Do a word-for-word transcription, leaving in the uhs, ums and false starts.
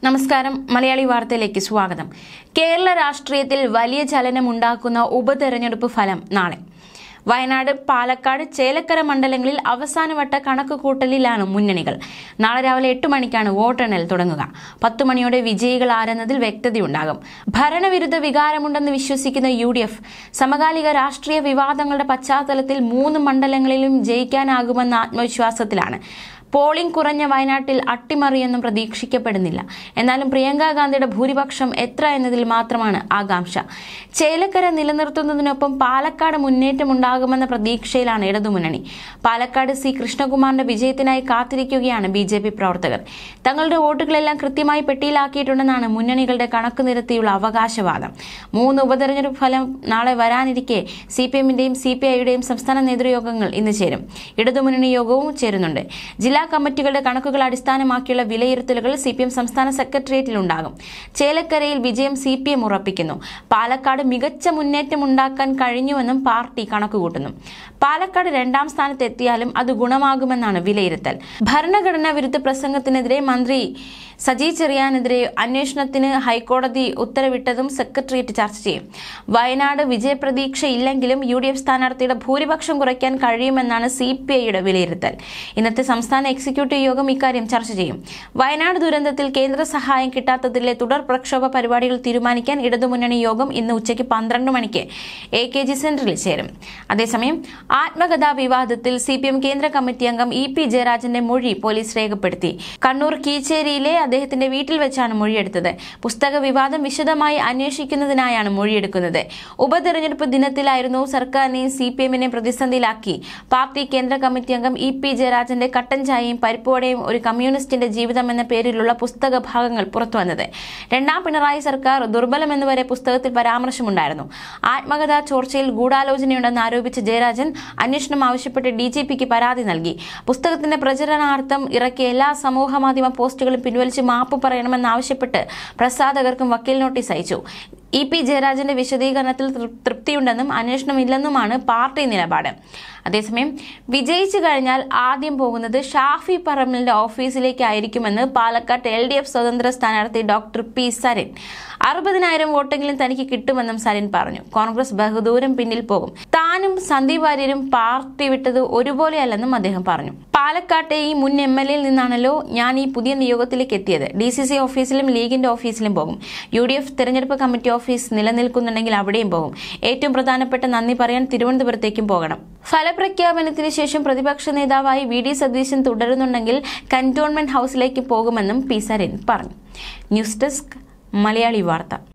നമസ്കാരം. മലയാളി വാർത്തയിലേക്ക് സ്വാഗതം. കേരള രാഷ്ട്രീയത്തിൽ വലിയ ചലനമുണ്ടാക്കുന്ന ഉപതെരഞ്ഞെടുപ്പ് ഫലം നാളെ. വയനാട്, പാലക്കാട്, ചേലക്കര മണ്ഡലങ്ങളിൽ അവസാനവട്ട കണക്കുകൂട്ടലിലാണ് മുന്നണികൾ. നാളെ രാവിലെ എട്ട് മണിക്കാണ് വോട്ടെണ്ണൽ തുടങ്ങുക. പത്തു മണിയോടെ വിജയികൾ ആരെന്നതിൽ വ്യക്തതയുണ്ടാകും. ഭരണവിരുദ്ധ വികാരമുണ്ടെന്ന് വിശ്വസിക്കുന്ന യു ഡി എഫ് സമകാലിക രാഷ്ട്രീയ വിവാദങ്ങളുടെ പശ്ചാത്തലത്തിൽ മൂന്ന് മണ്ഡലങ്ങളിലും ജയിക്കാനാകുമെന്ന ആത്മവിശ്വാസത്തിലാണ്. പോളിംഗ് കുറഞ്ഞ വയനാട്ടിൽ അട്ടിമറിയൊന്നും പ്രതീക്ഷിക്കപ്പെടുന്നില്ല. എന്നാലും പ്രിയങ്കാ ഗാന്ധിയുടെ ഭൂരിപക്ഷം എത്ര എന്നതിൽ മാത്രമാണ് ആകാംക്ഷ. ചേലക്കര നിലനിർത്തുന്നതിനൊപ്പം പാലക്കാട് മുന്നേറ്റമുണ്ടാകുമെന്ന പ്രതീക്ഷയിലാണ് ഇടതുമുന്നണി. പാലക്കാട് സി കൃഷ്ണകുമാറിന്റെ വിജയത്തിനായി കാത്തിരിക്കുകയാണ് ബി ജെ പി പ്രവർത്തകർ. തങ്ങളുടെ വോട്ടുകളെല്ലാം കൃത്യമായി പെട്ടിയിലാക്കിയിട്ടുണ്ടെന്നാണ് മുന്നണികളുടെ കണക്ക് നിരത്തിയുള്ള അവകാശവാദം. മൂന്ന് ഉപതെരഞ്ഞെടുപ്പ് ഫലം നാളെ വരാനിരിക്കെ സി പി എമ്മിന്റെയും സി പി ഐയുടെയും സംസ്ഥാന നേതൃയോഗങ്ങൾ ഇന്ന് ചേരും. ഇടതുമുന്നണി യോഗവും ചേരുന്നുണ്ട്. ജില്ലാ കമ്മിറ്റികളുടെ കണക്കുകൾ അടിസ്ഥാനമാക്കിയുള്ള വിലയിരുത്തലുകൾ സി പി എം സംസ്ഥാന സെക്രട്ടേറിയറ്റിലുണ്ടാകും. ചേലക്കരയിൽ വിജയം സി പി എം ഉറപ്പിക്കുന്നു. പാലക്കാട് മികച്ച മുന്നേറ്റം ഉണ്ടാക്കാൻ കഴിഞ്ഞുവെന്നും പാർട്ടി കണക്കുകൂട്ടുന്നു. പാലക്കാട് രണ്ടാം സ്ഥാനത്ത് എത്തിയാലും അത് ഗുണമാകുമെന്നാണ് വിലയിരുത്തൽ. ഭരണഘടനാ വിരുദ്ധ പ്രസംഗത്തിനെതിരെ മന്ത്രി സജി ചെറിയാനെതിരെ അന്വേഷണത്തിന് ഹൈക്കോടതി ഉത്തരവിട്ടതും സെക്രട്ടേറിയറ്റ് ചർച്ച ചെയ്യും. വയനാട് വിജയപ്രതീക്ഷ ഇല്ലെങ്കിലും യു ഡി എഫ് സ്ഥാനാർത്ഥിയുടെ ഭൂരിപക്ഷം കുറയ്ക്കാൻ കഴിയുമെന്നാണ് സി പി ഐയുടെ വിലയിരുത്തൽ. ഇന്നത്തെ സംസ്ഥാന എക്സിക്യൂട്ടീവ് യോഗം ഇക്കാര്യം ചർച്ച ചെയ്യും. വയനാട് ദുരന്തത്തിൽ കേന്ദ്ര സഹായം കിട്ടാത്തതിലെ തുടർ പ്രക്ഷോഭ പരിപാടികൾ തീരുമാനിക്കാൻ ഇടതുമുന്നണി യോഗം ഇന്ന് ഉച്ചയ്ക്ക് പന്ത്രണ്ട് മണിക്ക് എ കെ ജി സെന്ററിൽ ചേരും. അതേസമയം ആത്മകഥാ വിവാദത്തിൽ സി പി എം കേന്ദ്ര കമ്മിറ്റി അംഗം ഇ പി ജയരാജന്റെ മൊഴി പോലീസ് രേഖപ്പെടുത്തി. കണ്ണൂർ കീച്ചേരിയിലെ അദ്ദേഹത്തിന്റെ വീട്ടിൽ വെച്ചാണ് മൊഴിയെടുത്തത്. പുസ്തക വിവാദം വിശദമായി അന്വേഷിക്കുന്നതിനായാണ് മൊഴിയെടുക്കുന്നത്. ഉപതെരഞ്ഞെടുപ്പ് ദിനത്തിലായിരുന്നു സർക്കാരിനെയും സി പി എമ്മിനെയും പ്രതിസന്ധിയിലാക്കി പാർട്ടി കേന്ദ്ര കമ്മിറ്റി അംഗം ഇ പി ജയരാജന്റെ കട്ടൻ ചായയും പരിപ്പുവടയും ഒരു കമ്മ്യൂണിസ്റ്റിന്റെ ജീവിതം എന്ന പേരിലുള്ള പുസ്തക ഭാഗങ്ങൾ പുറത്തുവന്നത്. രണ്ടാം പിണറായി സർക്കാർ ദുർബലമെന്ന് വരെ പുസ്തകത്തിൽ പരാമർശമുണ്ടായിരുന്നു. ആത്മകഥാ ചോർച്ചയിൽ ഗൂഢാലോചനയുണ്ടെന്ന് ആരോപിച്ച ജയരാജൻ അന്വേഷണം ആവശ്യപ്പെട്ട് ഡി ജി പിക്ക് പരാതി നൽകി. പുസ്തകത്തിന്റെ പ്രചരണാർത്ഥം ഇറക്കിയ എല്ലാ സമൂഹ മാധ്യമ പോസ്റ്റുകളും പിൻവലിച്ച് മാപ്പ് പറയണമെന്നാവശ്യപ്പെട്ട് പ്രസാധകർക്കും വക്കീൽ നോട്ടീസ് അയച്ചു. ഇ പി ജയരാജന്റെ വിശദീകരണത്തിൽ തൃപ്തിയുണ്ടെന്നും അന്വേഷണമില്ലെന്നുമാണ് പാർട്ടി നിലപാട്. അതേസമയം വിജയിച്ചു കഴിഞ്ഞാൽ ആദ്യം പോകുന്നത് ഷാഫി പറമ്പലിന്റെ ഓഫീസിലേക്കായിരിക്കുമെന്ന് പാലക്കാട് എൽ ഡി എഫ് സ്വതന്ത്ര സ്ഥാനാർത്ഥി ഡോക്ടർ പി സരിൻ. അറുപതിനായിരം വോട്ടെങ്കിലും തനിക്ക് കിട്ടുമെന്നും സരിൻ പറഞ്ഞു. കോൺഗ്രസ് ബഹുദൂരം പിന്നിൽ പോകും. താനും സന്ദീപ് വാര്യരും പാർട്ടി വിട്ടത് ഒരുപോലെയല്ലെന്നും അദ്ദേഹം പറഞ്ഞു. പാലക്കാട്ടെ ഈ മുൻ എം എൽ എയിൽ നിന്നാണല്ലോ ഞാൻ ഈ പുതിയ നിയോഗത്തിലേക്ക് എത്തിയത്. ഡി സി സി ഓഫീസിലും ലീഗിന്റെ ഓഫീസിലും പോകും. യു ഡി എഫ് തെരഞ്ഞെടുപ്പ് കമ്മിറ്റി ഓഫീസ് നിലനിൽക്കുന്നുണ്ടെങ്കിൽ അവിടെയും പോകും. ഏറ്റവും പ്രധാനപ്പെട്ട നന്ദി പറയാൻ തിരുവനന്തപുരത്തേക്കും പോകണം. ഫലപ്രഖ്യാപനത്തിന് ശേഷം പ്രതിപക്ഷ നേതാവായി വി ഡി സതീശൻ തുടരുന്നുണ്ടെങ്കിൽ കന്റോൺമെന്റ് ഹൌസിലേക്ക് പോകുമെന്നും പി സരിൻ പറഞ്ഞു. ന്യൂസ് ഡെസ്ക് മലയാളി വാർത്ത.